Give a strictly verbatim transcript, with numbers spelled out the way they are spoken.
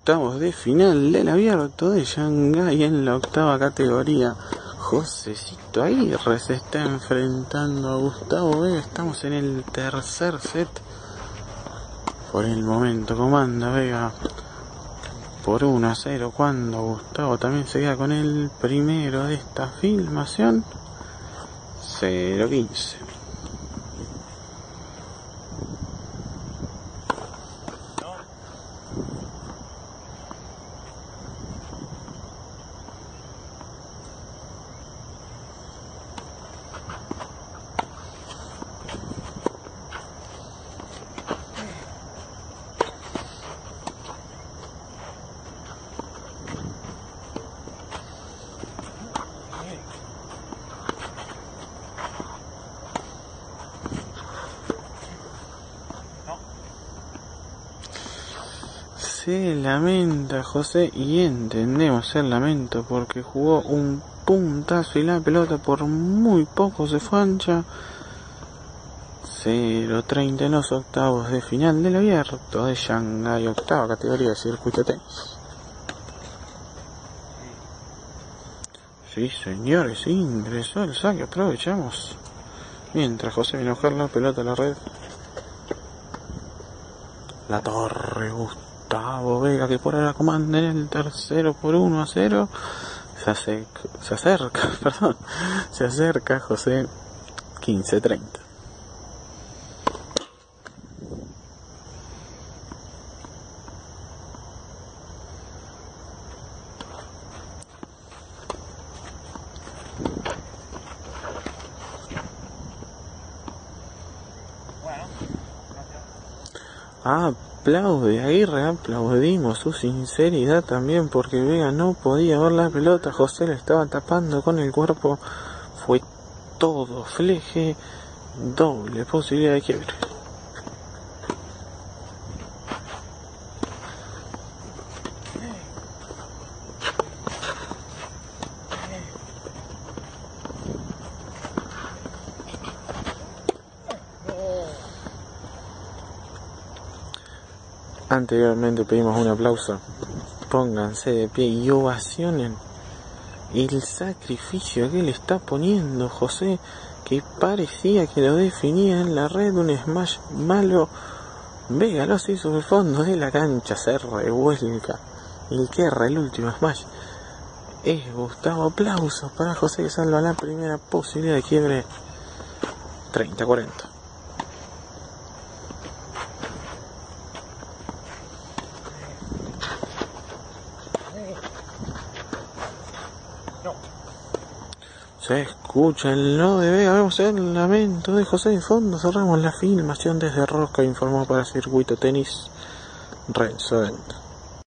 octavos de final del abierto de Shanghái en la octava categoría. Josecito Aguirre se está enfrentando a Gustavo Vega. Estamos en el tercer set. Por el momento comanda Vega por uno a cero, cuando Gustavo también se queda con el primero de esta filmación. cero quince. Se lamenta José, y entendemos el lamento porque jugó un puntazo y la pelota por muy poco se fue ancha. cero treinta en los octavos de final del abierto de Shanghái, octava categoría de circuito tenis. Sí señores, ingresó el saque, aprovechamos. Mientras José viene a buscar la pelota a la red. La torre, Gustavo Vega, que por ahora comanda en el tercero por uno a cero. Se acerca, se acerca, perdón, se acerca José. quince treinta. Aplaude Aguirre, aplaudimos su sinceridad también, porque Vega no podía ver la pelota, José le estaba tapando con el cuerpo, fue todo fleje, doble posibilidad de quiebre. Anteriormente pedimos un aplauso, pónganse de pie y ovacionen el sacrificio que le está poniendo José, que parecía que lo definía en la red, un smash malo. Vega lo hace sobre el fondo de la cancha, se revuelca, el que erra el último smash es Gustavo. Aplausos para José, que salva la primera posibilidad de quiebre. Treinta cuarenta. Se escucha el no de Vega, vemos el lamento de José de fondo. Cerramos la filmación desde Rosca, informó para Circuito Tenis Renzo Dent.